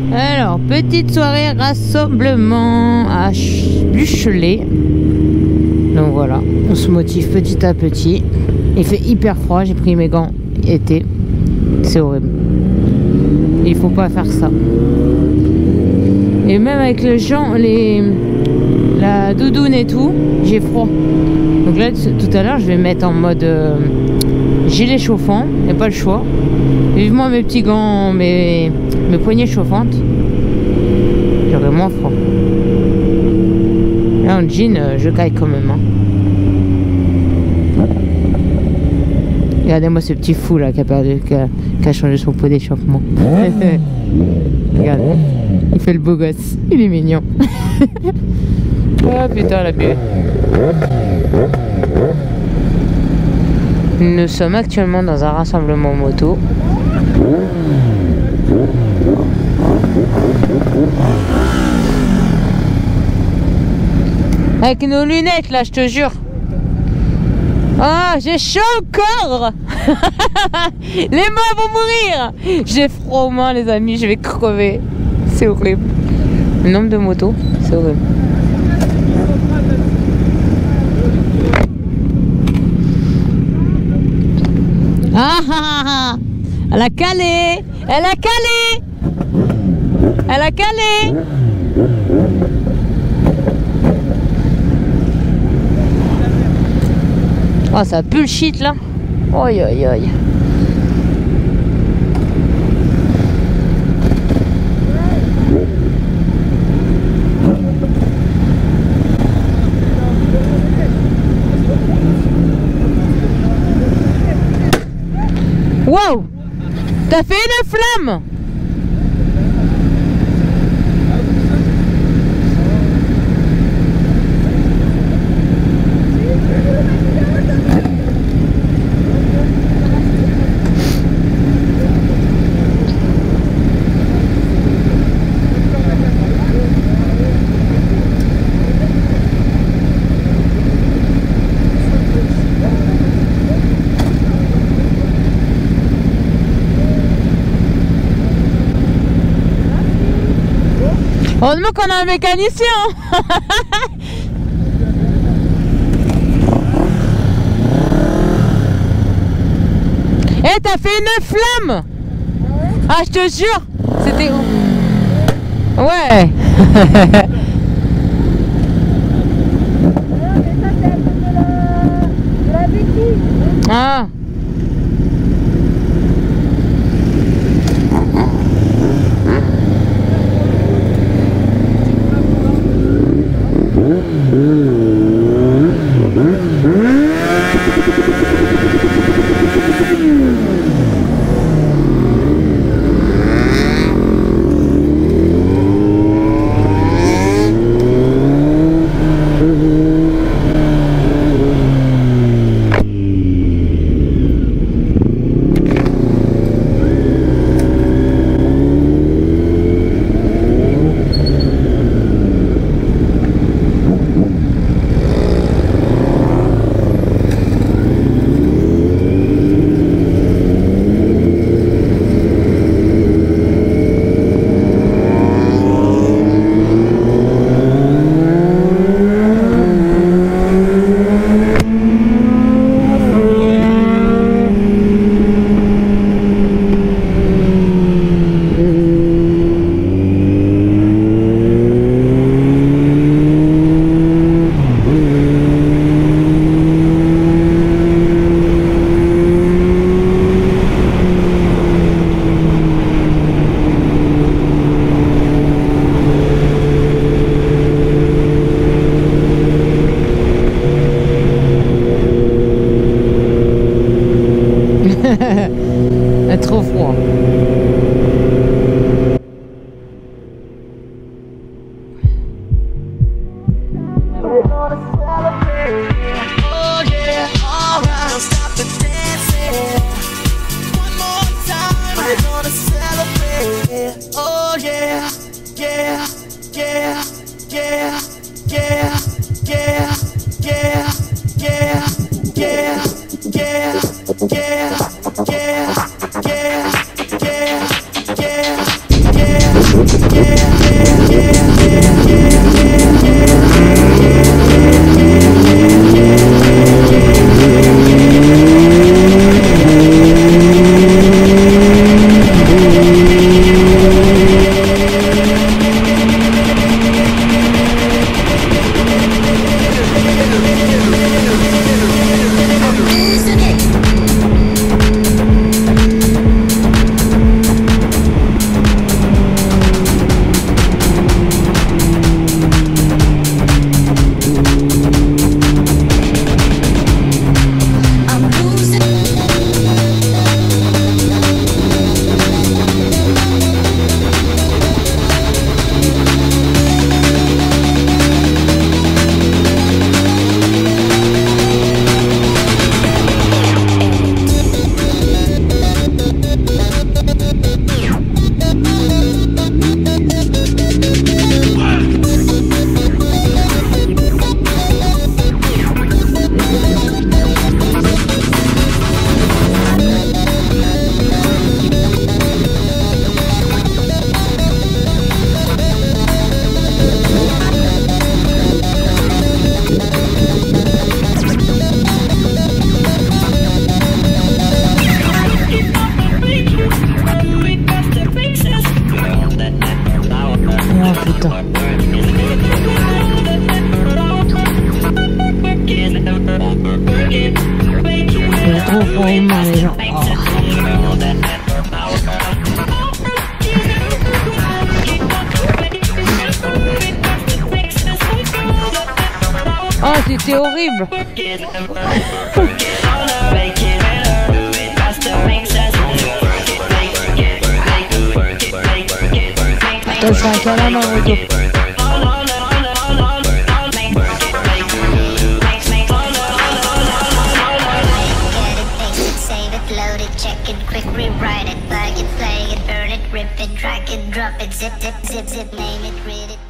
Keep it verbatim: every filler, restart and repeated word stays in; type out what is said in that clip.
Alors, petite soirée rassemblement à Buchelet. Donc voilà, on se motive petit à petit. Il fait hyper froid, j'ai pris mes gants été. C'est horrible. Il faut pas faire ça. Et même avec les gens, les, la doudoune et tout, j'ai froid. Donc là, tout à l'heure, je vais mettre en mode euh, gilet chauffant. Il n'y a pas le choix. Vivement mes petits gants, mes, mes poignées chauffantes. J'aurai moins froid. Là, en jean, euh, je caille quand même. Hein. Regardez-moi ce petit fou là qui a perdu, qui a, qui a changé son pot d'échauffement. Regarde, il fait le beau gosse, il est mignon. Oh putain la buée. Nous sommes actuellement dans un rassemblement moto. Avec nos lunettes là, je te jure. Ah, oh, j'ai chaud encore. Les mains vont mourir. J'ai froid aux mains les amis, je vais crever. C'est horrible. Le nombre de motos, c'est horrible. Ah ah ah. Elle a calé. Elle a calé. Elle a calé. Oh, ça pue le shit là. Oi oi oi. Wow! T'as fait une flamme! Heureusement qu'on a un mécanicien. Eh, t'as fait une flamme. Ah, je te jure. C'était où? Ouais. Ah. putain. C'est trop pour les gens. Oh. Oh, c'était horrible. Attends, je fais un câlin dans le retour. Rewrite it, plug it, play it, burn it, rip it, drag it, drop it, zip, zip, zip, zip, name it, read it.